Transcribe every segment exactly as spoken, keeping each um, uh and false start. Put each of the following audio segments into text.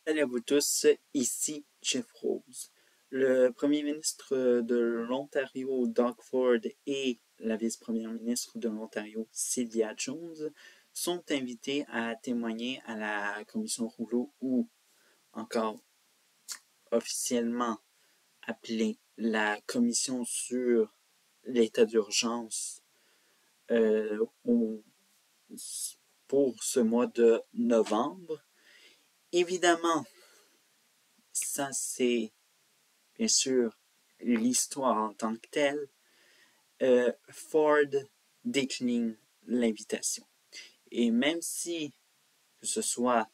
Salut à vous tous, ici Jeff Rose. Le premier ministre de l'Ontario, Doug Ford, et la vice-première ministre de l'Ontario, Sylvia Jones, sont invités à témoigner à la commission Rouleau, ou encore officiellement appelée la commission sur l'état d'urgence euh, au, pour ce mois de novembre. Évidemment, ça c'est bien sûr l'histoire en tant que telle. Euh, Ford décline l'invitation. Et même si, que ce soit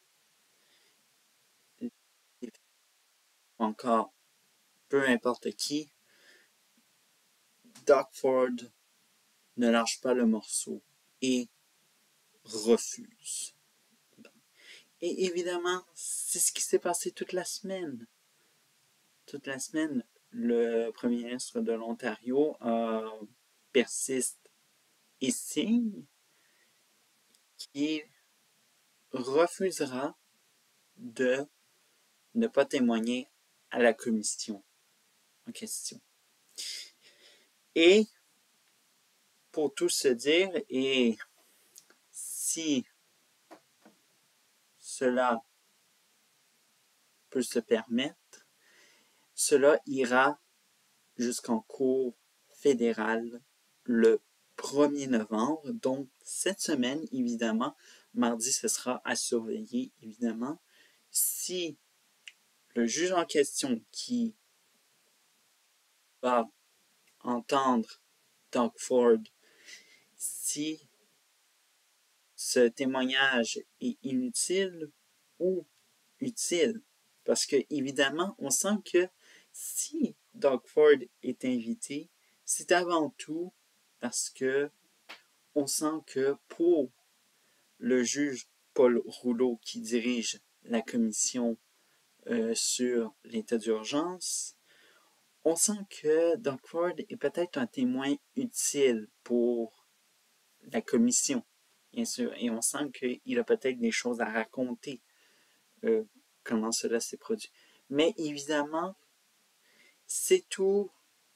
encore peu importe qui, Doug Ford ne lâche pas le morceau et refuse. Et évidemment, c'est ce qui s'est passé toute la semaine. Toute la semaine, le premier ministre de l'Ontario euh, persiste et signe qu'il refusera de ne pas témoigner à la commission en question. Et pour tout se dire, et si cela peut se permettre, cela ira jusqu'en cour fédérale le premier novembre. Donc, cette semaine, évidemment, mardi, ce sera à surveiller, évidemment. Si le juge en question qui va entendre Doug Ford, si ce témoignage est inutile ou utile, parce que évidemment, on sent que si Doug Ford est invité, c'est avant tout parce que on sent que pour le juge Paul Rouleau qui dirige la commission euh, sur l'état d'urgence, on sent que Doug Ford est peut-être un témoin utile pour la commission, bien sûr, et on sent qu'il a peut-être des choses à raconter, euh, comment cela s'est produit. Mais évidemment, c'est tout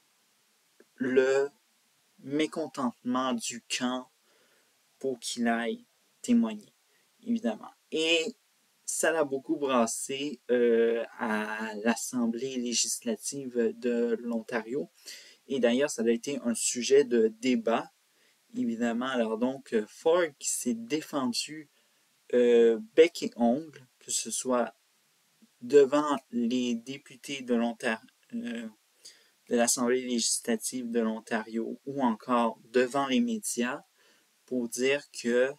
le mécontentement du camp pour qu'il aille témoigner, évidemment. Et ça l'a beaucoup brassé euh, à l'Assemblée législative de l'Ontario. Et d'ailleurs, ça a été un sujet de débat, évidemment. Alors donc, Ford qui s'est défendu euh, bec et ongle, que ce soit devant les députés de l'Ontario, euh, de l'Assemblée législative de l'Ontario, ou encore devant les médias, pour dire que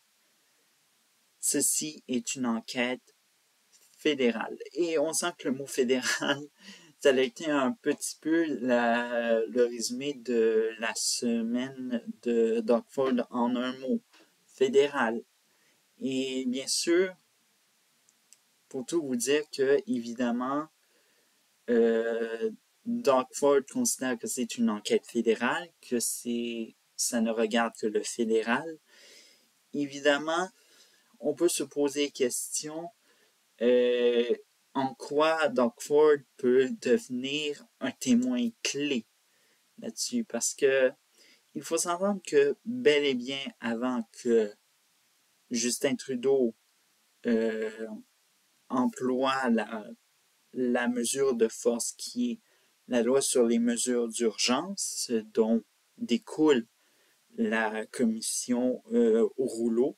ceci est une enquête fédérale. Et on sent que le mot fédéral, ça a été un petit peu la, le résumé de la semaine de Doug Ford en un mot, fédéral. Et bien sûr, pour tout vous dire que, évidemment, euh, Doug Ford considère que c'est une enquête fédérale, que c'est, ça ne regarde que le fédéral. Évidemment, on peut se poser la question euh, en quoi Doug Ford peut devenir un témoin clé là-dessus, parce que il faut s'entendre que bel et bien avant que Justin Trudeau euh, emploie la, la mesure de force qui est la loi sur les mesures d'urgence dont découle la commission euh, au rouleau,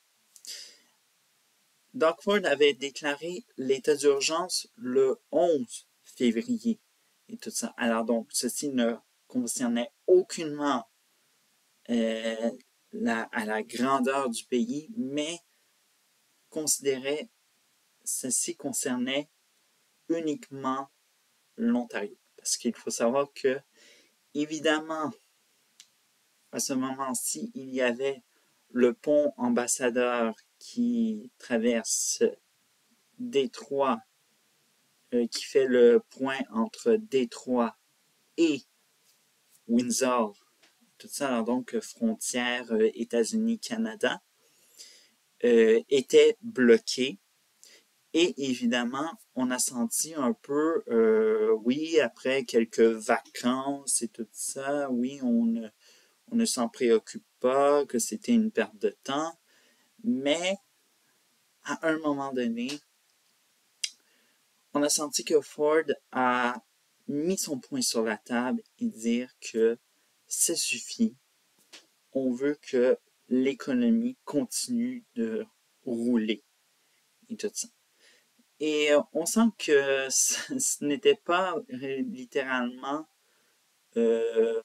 Doug Ford avait déclaré l'état d'urgence le onze février et tout ça. Alors donc, ceci ne concernait aucunement euh, la, à la grandeur du pays, mais considérait ceci concernait uniquement l'Ontario. Parce qu'il faut savoir que, évidemment, à ce moment-ci, il y avait le pont ambassadeur qui traverse Détroit, euh, qui fait le point entre Détroit et Windsor, tout ça, alors donc frontière euh, États-Unis-Canada, euh, était bloqué. Et évidemment, on a senti un peu, euh, oui, après quelques vacances et tout ça, oui, on ne, on ne s'en préoccupe pas, que c'était une perte de temps, mais à un moment donné, on a senti que Ford a mis son poing sur la table et dire que ça suffit. On veut que l'économie continue de rouler et tout ça. Et on sent que ce, ce n'était pas littéralement euh,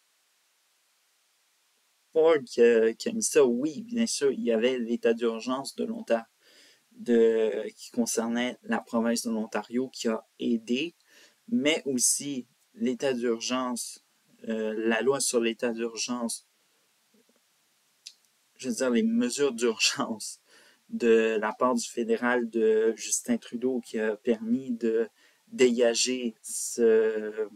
Ford qui a, qui a mis ça. Oui, bien sûr, il y avait l'état d'urgence de l'Ontario de, qui concernait la province de l'Ontario qui a aidé, mais aussi l'état d'urgence, euh, la loi sur l'état d'urgence, je veux dire les mesures d'urgence de la part du fédéral de Justin Trudeau qui a permis de dégager ce,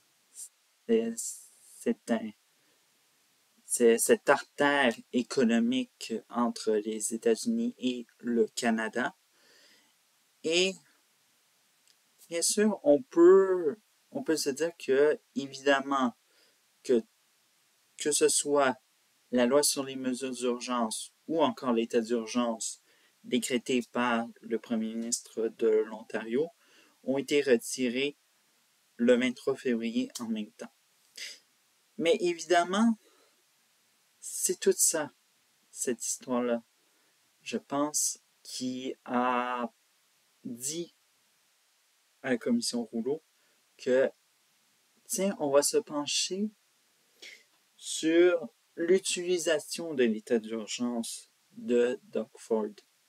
cette, cette artère économique entre les États-Unis et le Canada. Et bien sûr, on peut, on peut se dire que, évidemment, que, que ce soit la loi sur les mesures d'urgence ou encore l'état d'urgence décrété par le premier ministre de l'Ontario ont été retirés le vingt-trois février en même temps. Mais évidemment, c'est tout ça, cette histoire-là, je pense, qui a dit à la commission Rouleau que, tiens, on va se pencher sur l'utilisation de l'état d'urgence de Doug Ford.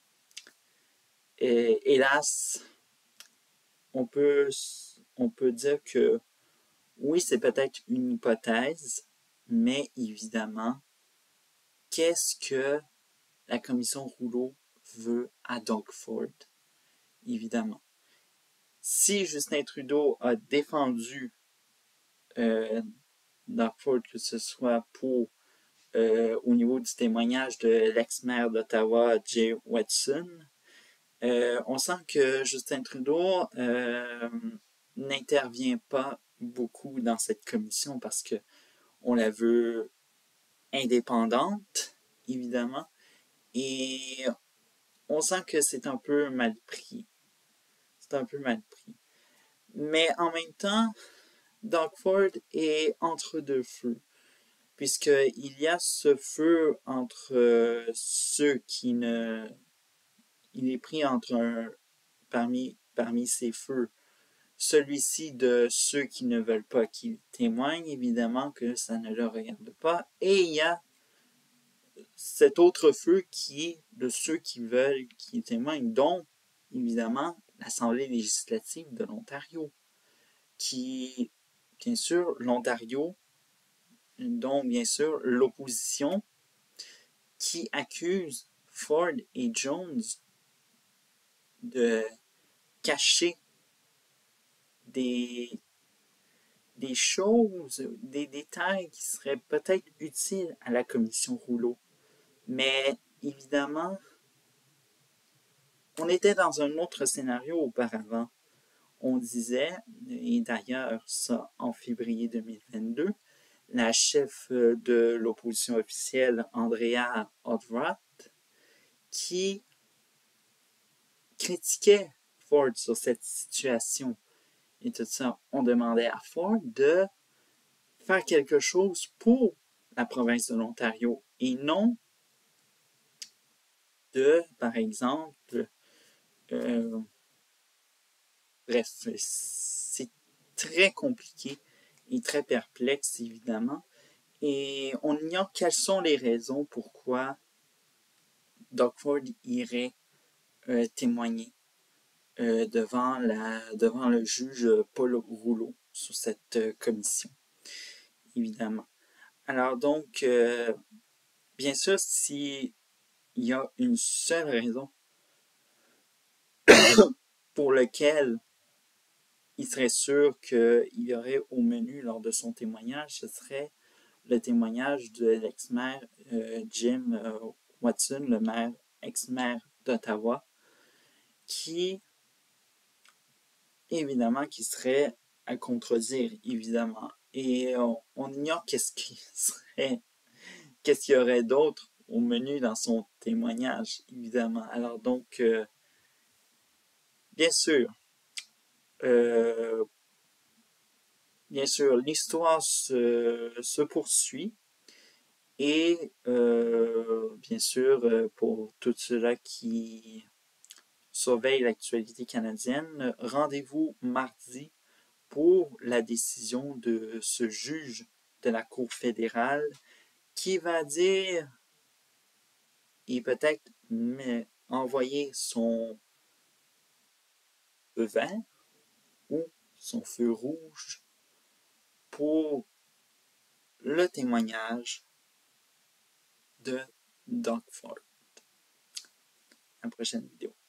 Et hélas, on peut, on peut dire que oui, c'est peut-être une hypothèse, mais évidemment, qu'est-ce que la commission Rouleau veut à Doug Ford? Évidemment. Si Justin Trudeau a défendu euh, Doug Ford, que ce soit pour euh, au niveau du témoignage de l'ex-maire d'Ottawa, Jay Watson, euh, on sent que Justin Trudeau euh, n'intervient pas beaucoup dans cette commission parce que on la veut indépendante, évidemment, et on sent que c'est un peu mal pris. C'est un peu mal pris. Mais en même temps, Doug Ford est entre deux feux, puisqu'il y a ce feu entre euh, ceux qui ne... Il est pris entre un... parmi, parmi ces feux, celui-ci de ceux qui ne veulent pas qu'il témoigne, évidemment que ça ne le regarde pas, et il y a cet autre feu qui est de ceux qui veulent qu'il témoigne, dont, évidemment, l'Assemblée législative de l'Ontario, qui, bien sûr, l'Ontario, dont, bien sûr, l'opposition, qui accuse Ford et Jones de cacher des, des choses, des détails qui seraient peut-être utiles à la commission Rouleau. Mais évidemment, on était dans un autre scénario auparavant. On disait, et d'ailleurs ça en février deux mille vingt-deux, la chef de l'opposition officielle, Andrea Odroth, qui critiquait Ford sur cette situation. Et tout ça, on demandait à Ford de faire quelque chose pour la province de l'Ontario et non de, par exemple, euh, bref, c'est très compliqué et très perplexe, évidemment. Et on ignore quelles sont les raisons pourquoi Doug Ford irait euh, témoigner euh, devant, la, devant le juge Paul Rouleau sur cette euh, commission, évidemment. Alors donc, euh, bien sûr, s'il y a une seule raison pour laquelle il serait sûr qu'il y aurait au menu lors de son témoignage, ce serait le témoignage de l'ex-maire euh, Jim euh, Watson, le maire ex-maire d'Ottawa, qui évidemment, qui serait à contredire, évidemment. Et on, on ignore qu'est-ce qui serait, qu'est-ce qu'il y aurait d'autre au menu dans son témoignage, évidemment. Alors donc, euh, bien sûr, euh, bien sûr, l'histoire se, se poursuit. Et euh, bien sûr, euh, pour tous ceux-là qui surveillent l'actualité canadienne, rendez-vous mardi pour la décision de ce juge de la Cour fédérale qui va dire et peut-être mais, envoyer son feu vert ou son feu rouge pour le témoignage de Doug Ford. À la prochaine vidéo.